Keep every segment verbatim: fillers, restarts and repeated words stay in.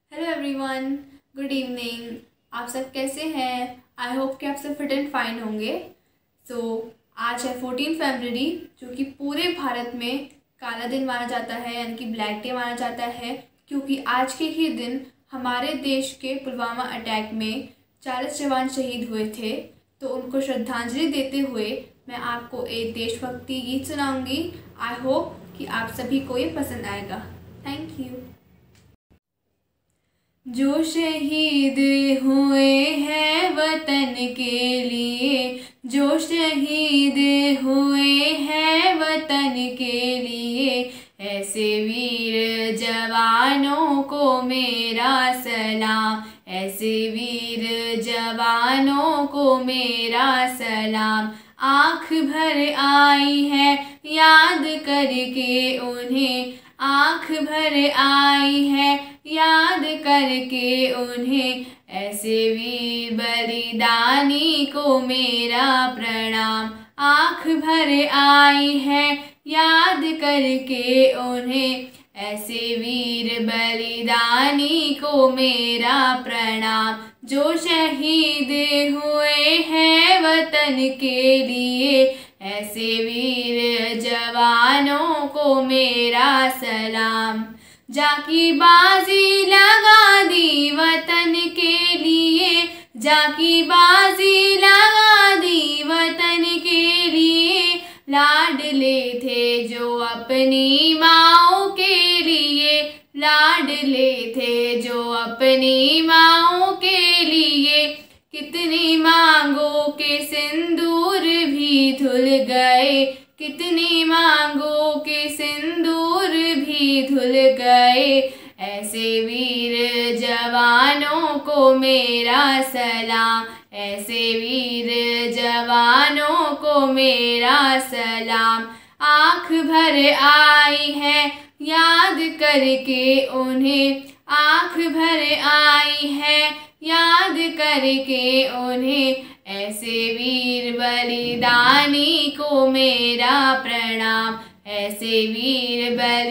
Hello everyone, good evening. आप सब कैसे हैं? आई होप कि आप सब फिट एंड फाइन होंगे। सो so, आज है फोर्टीन फरवरी, जो कि पूरे भारत में काला दिन माना जाता है, यानी कि ब्लैक डे माना जाता है, क्योंकि आज के ही दिन हमारे देश के पुलवामा अटैक में चालीस जवान शहीद हुए थे। तो उनको श्रद्धांजलि देते हुए मैं आपको एक देशभक्ति गीत सुनाऊंगी। आई होप कि आप सभी को ये पसंद आएगा। Thank you. जो शहीद हुए हैं वतन के लिए, जो शहीद हुए हैं वतन के लिए, ऐसे वीर जवानों को मेरा सलाम, ऐसे वीर जवानों को मेरा सलाम। आँख भर आई है याद करके उन्हें, आँख भर आई है याद करके उन्हें, ऐसे वीर बलिदानी को मेरा प्रणाम। आँख भर आई है याद करके उन्हें, ऐसे वीर बलिदानी को मेरा प्रणाम। जो शहीद हुए हैं वतन के लिए, ऐसे वीर जवानों को मेरा सलाम। जाकी बाजी लगा दी वतन के लिए, जाकी बाजी लगा दी वतन के लिए, लाडले थे जो अपनी माँओं के लिए, लाडले थे जो अपनी माँओं के लिए। कितनी मांगों के सिंदूर भी धुल गए, कितनी मांगों के सिंदूर भी धुल गए, ऐसे वीर जवानों को मेरा सलाम, ऐसे वीर जवानों को मेरा सलाम। आँख भर आई है याद करके उन्हें, आँख भर आई है याद करके उन्हें, ऐसे वीर बलिदानी को मेरा प्रणाम, ऐसे वीर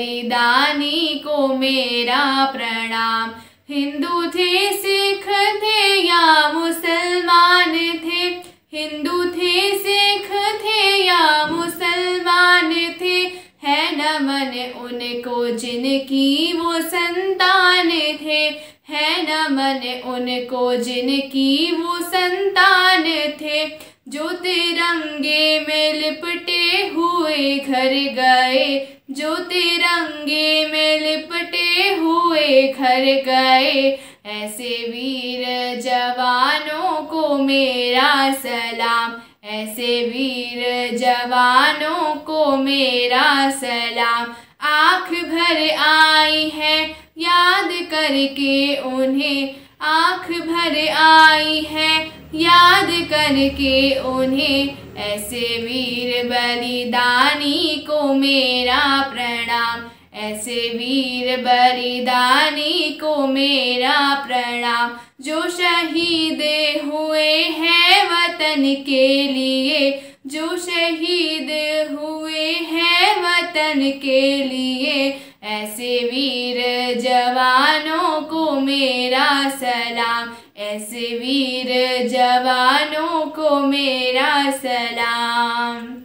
बलिदानी को मेरा प्रणाम। हिंदू थे, सिख थे या मुसलमान थे, हिंदू थे, सिख थे या मुसलमान थे, है नमन उनको जिनकी वो संतान थे, है नमन उनको जिनकी वो संतान थे। जो तिरंगे में लिपटे हुए घर गए, जो तिरंगे में लिपटे हुए घर गए, ऐसे वीर जवानों को मेरा सलाम, ऐसे वीर जवानों को मेरा सलाम। आँख भर आई है याद करके उन्हें, आँख भर आई है याद करके उन्हें, ऐसे वीर बलिदानी को मेरा प्रणाम, ऐसे वीर बलिदानी को मेरा प्रणाम। जो शहीद हुए हैं वतन के लिए, जो शहीद हुए हैं वतन के लिए, ऐसे वीर जवानों को मेरा सलाम, ऐसे वीर जवानों को मेरा सलाम।